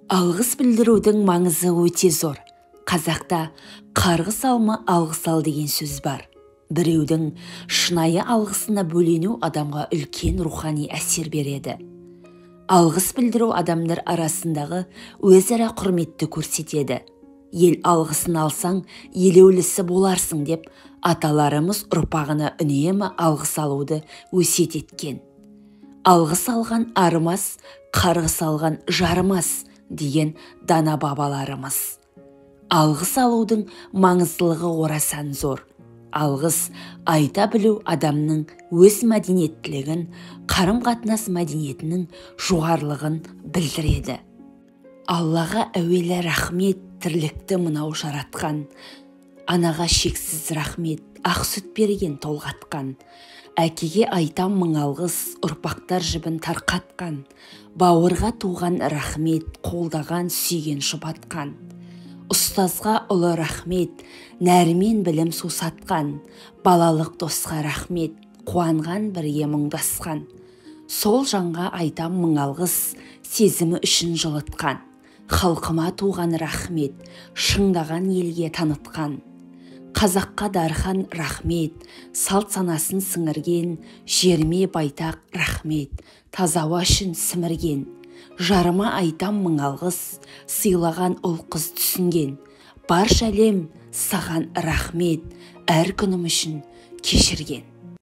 Алғыс білдірудің маңызы өте зор. Қазақта қарғыс алма алғыс ал деген сөз бар. Біреудің шынайы алғысына бөлену адамға үлкен рухани әсер береді. Алғыс білдіру адамдар арасындағы өзара құрметті көрсетеді. Ел алғысын алсаң, елеулісі боларсың деп аталарымыз ұрпағына үнемі алғыс алуды өсиет еткен. Алғыс алған арымас, қарғыс алған жарымас деген дана бабаларымыз. Алғыс алудың маңыздылығы орасан зор. Алғыс айта білу адамның өз мәдениеттілігін, қарым-қатынас мәдениетінің жоғарылығын білдіреді. Аллаға әуелі рахмет, тірлікті мынау жаратқан. Анаға шексіз рахмет, ақ сүт берген толғатқан. Әкеге айтам мың алғыс, ұрпақтар жібін тарқатқан. Бауырға туған рахмет, қолдаған сүйген жұбатқан. Ұстазға ұлы рахмет, нәрмен білім сусатқан. Балалық досқа рахмет, қуанған бірге мұңдасқан. Сол жанға айтам мың алғыс, сезімі үшін жылытқан. Халқыма туған рахмет, шыңдаған елге танытқан. Қазаққа дархан рахмет, салт санасын сіңірген. Жерме байтақ рахмет, таза ауа үшін сімірген. Жарыма айтам мың алғыс, сыйлаған ұл қыз түсінген. Барша әлем саған рахмет, әр күнім үшін кешірген.